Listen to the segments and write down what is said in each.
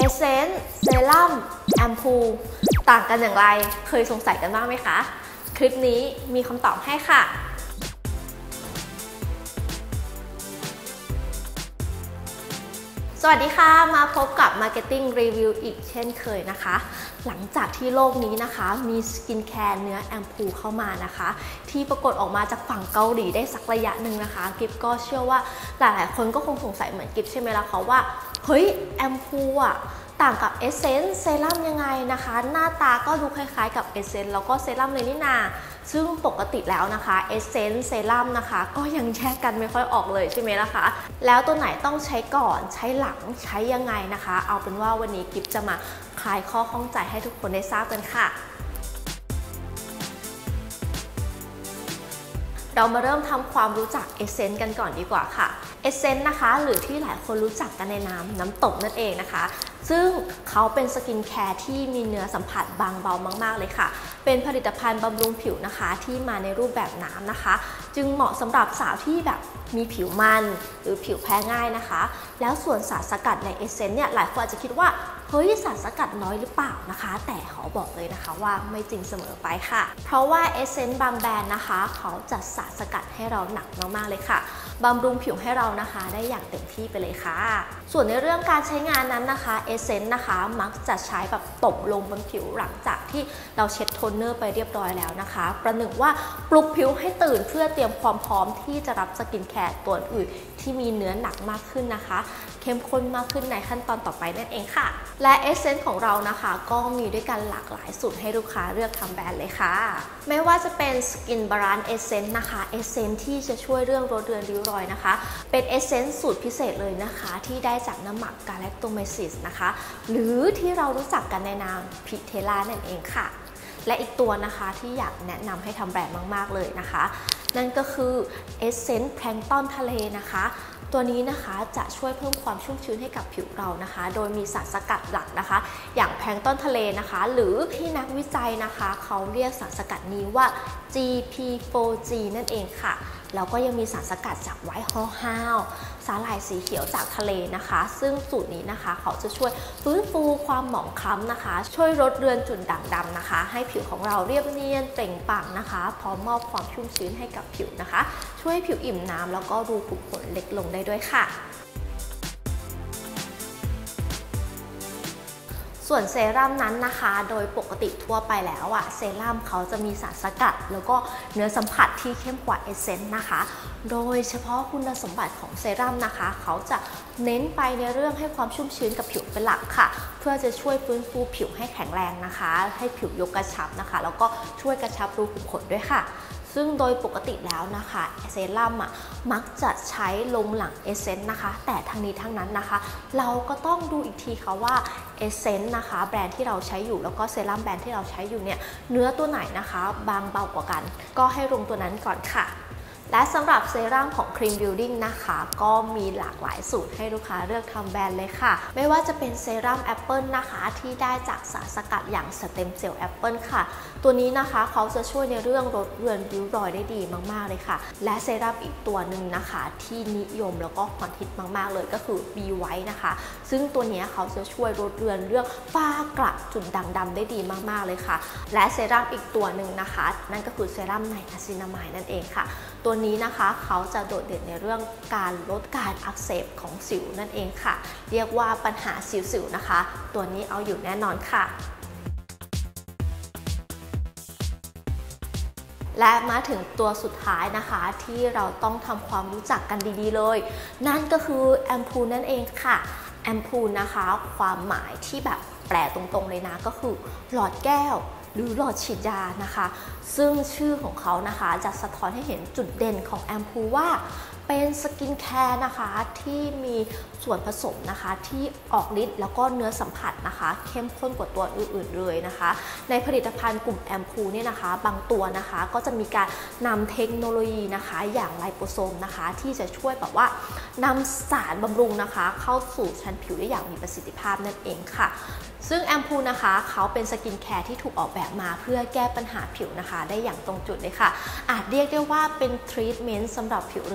เซนส์เซรั่มแอมพูต่างกันอย่างไรเคยสงสัยกันบ้างไหมคะคลิปนี้มีคำตอบให้ค่ะสวัสดีค่ะมาพบกับ Marketing Review อีกเช่นเคยนะคะหลังจากที่โลกนี้นะคะมีสกินแคร์เนื้อแอมพูเข้ามานะคะที่ปรากฏออกมาจากฝั่งเกาหลีได้สักระยะหนึ่งนะคะกิฟก็เชื่อว่าหลายๆคนก็คงสงสัยเหมือนกิฟใช่ไหมล่ะคะว่าเฮ้ยแอมพูต่างกับเอเซนส์เซรั่มยังไงนะคะหน้าตาก็ดูคล้ายๆกับเอเซนส์แล้วก็เซรั่มเลยนี่นาซึ่งปกติแล้วนะคะเอเซนส์เซรั่มนะคะก็ยังแยกกันไม่ค่อยออกเลยใช่ไหมล่ะคะแล้วตัวไหนต้องใช้ก่อนใช้หลังใช้ยังไงนะคะเอาเป็นว่าวันนี้กิฟจะมาคลายข้อข้องใจให้ทุกคนได้ทราบกันค่ะเรามาเริ่มทำความรู้จักเอเซนส์กันก่อนดีกว่าค่ะเอเซนส์นะคะหรือที่หลายคนรู้จักกันในนามน้ำตกนั่นเองนะคะซึ่งเขาเป็นสกินแคร์ที่มีเนื้อสัมผัสบางเบามากๆเลยค่ะเป็นผลิตภัณฑ์บำรุงผิวนะคะที่มาในรูปแบบน้ำนะคะจึงเหมาะสำหรับสาวที่แบบมีผิวมันหรือผิวแพ้ง่ายนะคะแล้วส่วนสารสกัดในเอเซนส์เนี่ยหลายคนอาจจะคิดว่าเฮ้ยสารสกัดน้อยหรือเปล่านะคะแต่ขอบอกเลยนะคะว่าไม่จริงเสมอไปค่ะเพราะว่าเอเซนส์บางแบรนด์นะคะเขาจัดสารสกัดให้เราหนักมากๆเลยค่ะบำรุงผิวให้เรานะคะได้อย่างเต็มที่ไปเลยค่ะส่วนในเรื่องการใช้งานนั้นนะคะเอเซนส์นะคะมักจะใช้แบบตบลงบนผิวหลังจากที่เราเช็ดโทนเนอร์ไปเรียบร้อยแล้วนะคะประหนึ่งว่าปลุกผิวให้ตื่นเพื่อเตรียมความพร้อมที่จะรับสกินแคร์ตัวอื่นที่มีเนื้อหนักมากขึ้นนะคะเข้มข้นมากขึ้นในขั้นตอนต่อไปนั่นเองค่ะและเอเซนส์ของเรานะคะก็มีด้วยกันหลากหลายสูตรให้ลูกค้าเลือกทำแบรนด์เลยค่ะไม่ว่าจะเป็นสกินบาลานซ์เอเซนส์นะคะเอเซนส์ที่จะช่วยเรื่องลดเลือนริ้วรอยนะคะเป็นเอเซนส์สูตรพิเศษเลยนะคะที่ได้จากน้ำหมักกาแลคโตเมซิสนะคะหรือที่เรารู้จักกันในนามพิเทล่านั่นเองค่ะและอีกตัวนะคะที่อยากแนะนำให้ทำแบรนด์มากๆเลยนะคะนั่นก็คือเอเซนส์แพลงก์ตอนทะเลนะคะตัวนี้นะคะจะช่วยเพิ่มความชุ่มชื้นให้กับผิวเรานะคะโดยมีสารสกัดหลักนะคะอย่างแพลงก์ตอนทะเลนะคะหรือที่นักวิจัยนะคะเขาเรียกสารสกัดนี้ว่า GP4G นั่นเองค่ะแล้วก็ยังมีสารสกัดจากไวท์ฮอลฮาวสาหร่ายสีเขียวจากทะเลนะคะซึ่งสูตรนี้นะคะเขาจะช่วยฟื้นฟูความหมองคล้ำนะคะช่วยลดเลือนจุดด่างดำนะคะให้ผิวของเราเรียบเนียนเปล่งปลั่งนะคะพร้อมมอบความชุ่มชื้นให้กับผิวนะคะช่วยผิวอิ่มน้ำแล้วก็รูขุมขนเล็กลงได้ด้วยค่ะส่วนเซรั่มนั้นนะคะโดยปกติทั่วไปแล้วเซรั่มเขาจะมีสารสกัดแล้วก็เนื้อสัมผัสที่เข้มกว่าเอเซนส์นะคะโดยเฉพาะคุณสมบัติของเซรั่มนะคะเขาจะเน้นไปในเรื่องให้ความชุ่มชื้นกับผิวเป็นหลักค่ะเพื่อจะช่วยฟื้นฟูผิวให้แข็งแรงนะคะให้ผิวยกกระชับนะคะแล้วก็ช่วยกระชับรูขุมขนด้วยค่ะซึ่งโดยปกติแล้วนะคะเซรั่มมักจะใช้ลงหลังเอเซนส์นะคะแต่ทั้งนี้ทั้งนั้นนะคะเราก็ต้องดูอีกทีค่ะว่าเอเซนส์นะคะแบรนด์ที่เราใช้อยู่แล้วก็เซรั่มแบรนด์ที่เราใช้อยู่เนี่ยเนื้อตัวไหนนะคะบางเบากว่ากันก็ให้ลงตัวนั้นก่อนค่ะและสำหรับเซรั่มของครีมบิวดิ้งนะคะก็มีหลากหลายสูตรให้ลูกค้าเลือกทำแบรนด์เลยค่ะไม่ว่าจะเป็นเซรั่มแอปเปิลนะคะที่ได้จากสารสกัดอย่างสเต็มเซลล์แอปเปิลค่ะตัวนี้นะคะเขาจะช่วยในเรื่องลดเลือนริ้วรอยได้ดีมากๆเลยค่ะและเซรั่มอีกตัวหนึ่งนะคะที่นิยมแล้วก็ฮอตฮิตมากๆเลยก็คือ B White นะคะซึ่งตัวนี้เขาจะช่วยลดเลือนเรื่องฝ้ากระจุดด่างดำได้ดีมากๆเลยค่ะและเซรั่มอีกตัวหนึ่งนะคะนั่นก็คือเซรั่มไนอะซินามายด์นั่นเองค่ะตัวนี้นะคะเขาจะโดดเด่นในเรื่องการลดการอักเสบของสิวนั่นเองค่ะเรียกว่าปัญหาสิวๆนะคะตัวนี้เอาอยู่แน่นอนค่ะและมาถึงตัวสุดท้ายนะคะที่เราต้องทำความรู้จักกันดีๆเลยนั่นก็คือแอมพูลนั่นเองค่ะแอมพูลนะคะความหมายที่แบบแปลตรงๆเลยนะก็คือหลอดแก้วหรือหลอดฉีดยานะคะซึ่งชื่อของเขานะคะจะสะท้อนให้เห็นจุดเด่นของแอมพูลว่าเป็นสกินแคร์นะคะที่มีส่วนผสมนะคะที่ออกฤทธิ์แล้วก็เนื้อสัมผัสนะคะเข้มข้นกว่าตัวอื่นๆเลยนะคะในผลิตภัณฑ์กลุ่มแอมพูลเนี่ยนะคะบางตัวนะคะก็จะมีการนำเทคโนโลยีนะคะอย่างไลโปโซมนะคะที่จะช่วยแบบว่านำสารบำรุงนะคะเข้าสู่ชั้นผิวได้อย่างมีประสิทธิภาพนั่นเองค่ะซึ่งแอมพูลนะคะเขาเป็นสกินแคร์ที่ถูกออกแบบมาเพื่อแก้ปัญหาผิวนะคะได้อย่างตรงจุดเลยค่ะอาจเรียกได้ว่าเป็นทรีทเมนต์สำหรับผิวเลยก็ว่า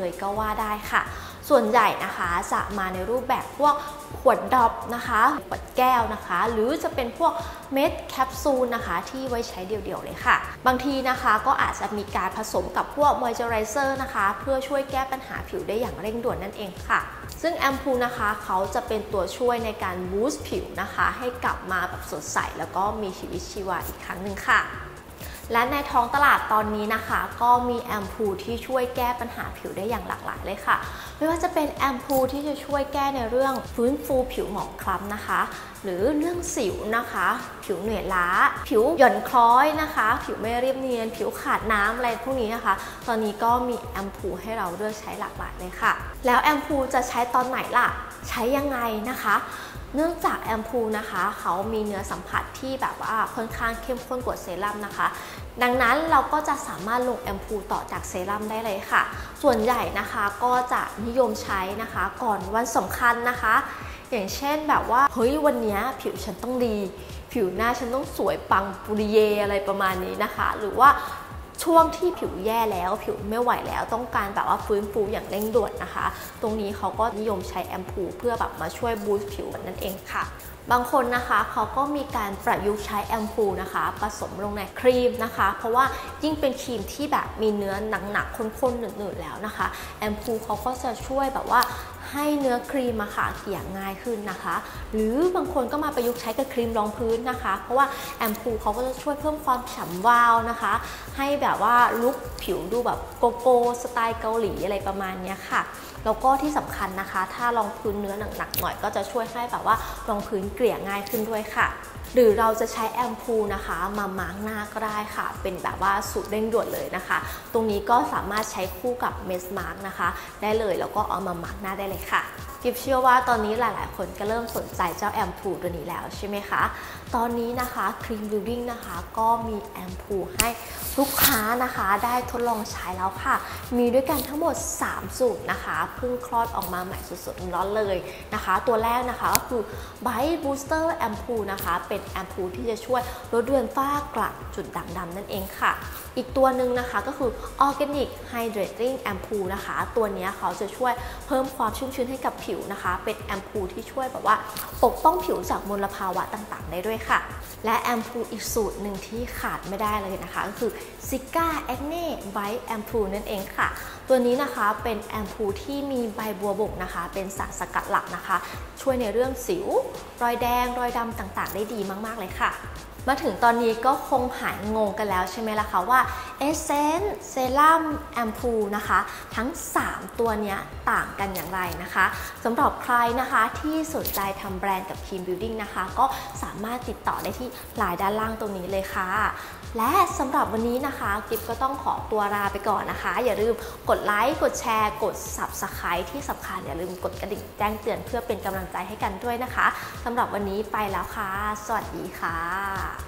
ว่าได้ค่ะส่วนใหญ่นะคะจะมาในรูปแบบพวกขวดดรอปนะคะขวดแก้วนะคะหรือจะเป็นพวกเม็ดแคปซูลนะคะที่ไว้ใช้เดี่ยวๆเลยค่ะบางทีนะคะก็อาจจะมีการผสมกับพวกมอยเจอไรเซอร์นะคะเพื่อช่วยแก้ปัญหาผิวได้อย่างเร่งด่วนนั่นเองค่ะซึ่งแอมพูลนะคะเขาจะเป็นตัวช่วยในการบูสต์ผิวนะคะให้กลับมาแบบสดใสแล้วก็มีชีวิตชีวาอีกครั้งหนึ่งค่ะและในท้องตลาดตอนนี้นะคะก็มีแอมพูลที่ช่วยแก้ปัญหาผิวได้อย่างหลากหลายเลยค่ะไม่ว่าจะเป็นแอมพูลที่จะช่วยแก้ในเรื่องฟื้นฟูผิวหมองคล้ำนะคะหรือเรื่องสิวนะคะผิวเหนื่อยล้าผิวหย่อนคล้อยนะคะผิวไม่เรียบเนียนผิวขาดน้ำอะไรพวกนี้นะคะตอนนี้ก็มีแอมพูลให้เราเลือกใช้หลากหลายเลยค่ะแล้วแอมพูลจะใช้ตอนไหนล่ะใช้ยังไงนะคะเนื่องจากแอมพูลนะคะเขามีเนื้อสัมผัสที่แบบว่าค่อนข้างเข้มข้นกว่าเซรั่มนะคะดังนั้นเราก็จะสามารถลงแอมพูลต่อจากเซรั่มได้เลยค่ะส่วนใหญ่นะคะก็จะนิยมใช้นะคะก่อนวันสำคัญนะคะอย่างเช่นแบบว่าเฮ้ยวันนี้ผิวฉันต้องดีผิวหน้าฉันต้องสวยปังปุริเยอะไรประมาณนี้นะคะหรือว่าช่วงที่ผิวแย่แล้วผิวไม่ไหวแล้วต้องการแบบว่าฟื้นฟูอย่างเร่งด่วนนะคะตรงนี้เขาก็นิยมใช้แอมพูลเพื่อแบบมาช่วยบูสต์ผิวนั่นเองค่ะบางคนนะคะเขาก็มีการประยุกต์ใช้แอมพูลนะคะผสมลงในครีมนะคะเพราะว่ายิ่งเป็นครีมที่แบบมีเนื้อหนักๆข้นๆหนืดๆแล้วนะคะแอมพูลเขาก็จะช่วยแบบว่าให้เนื้อครีมอะค่ะเกลี่ยง่ายขึ้นนะคะหรือบางคนก็มาประยุกต์ใช้กับครีมรองพื้นนะคะเพราะว่าแอมพูลเขาก็จะช่วยเพิ่มความฉ่ำวาวนะคะให้แบบว่าลุคผิวดูแบบโกโก้สไตล์เกาหลีอะไรประมาณนี้ค่ะแล้วก็ที่สำคัญนะคะถ้ารองพื้นเนื้อหนักๆหน่อยก็จะช่วยให้แบบว่ารองพื้นเกลี่ยง่ายขึ้นด้วยค่ะหรือเราจะใช้แอมพูลนะคะมามาร์กหน้าก็ได้ค่ะเป็นแบบว่าสูตรเร่งด่วนเลยนะคะตรงนี้ก็สามารถใช้คู่กับเมสมาร์กนะคะได้เลยแล้วก็เอามามาร์กหน้าได้เลยค่ะกิฟเชื่อว่าตอนนี้หลายๆคนก็เริ่มสนใจเจ้าแอมพูลตัวนี้แล้วใช่ไหมคะตอนนี้นะคะครีมบิวติ้งนะคะก็มีแอมพูลให้ลูกค้านะคะได้ทดลองใช้แล้วค่ะมีด้วยกันทั้งหมด3สูตรนะคะเพิ่งคลอดออกมาใหม่สดๆร้อนเลยนะคะตัวแรกนะคะก็คือ Bright Booster แอมพูลนะคะเป็นแอมพูลที่จะช่วยลดเรือนฝ้ากระจุดด่างดำนั่นเองค่ะอีกตัวหนึ่งนะคะก็คือ Organic Hydrating แอมพูลนะคะตัวนี้เขาจะช่วยเพิ่มความชุ่มชื้นให้กับผิวนะคะเป็นแอมพูลที่ช่วยแบบว่าปกป้องผิวจากมลภาวะต่างๆได้ด้วยค่ะและแอมพูลอีกสูตรหนึ่งที่ขาดไม่ได้เลยนะคะก็คือ Cica Acne Bright แอมพูลนั่นเองค่ะตัวนี้นะคะเป็นแอมพูลที่มีใบบัวบกนะคะเป็นสารสกัดหลักนะคะช่วยในเรื่องสิวรอยแดงรอยดำต่างๆได้ดีมากๆเลยค่ะมาถึงตอนนี้ก็คงหายงงกันแล้วใช่ไหมล่ะคะว่า Essence Serum แอมพูลนะคะทั้ง3ตัวนี้ต่างกันอย่างไรนะคะสำหรับใครนะคะที่สนใจทำแบรนด์กับทีมบิวติ้งนะคะก็สามารถติดต่อได้ที่ไลน์ด้านล่างตรงนี้เลยค่ะและสำหรับวันนี้นะคะกิฟก็ต้องขอตัวลาไปก่อนนะคะอย่าลืมกดไลค์กดแชร์กด Subscribe ที่สำคัญอย่าลืมกดกระดิ่งแจ้งเตือนเพื่อเป็นกำลังใจให้กันด้วยนะคะสำหรับวันนี้ไปแล้วค่ะสวัสดีค่ะ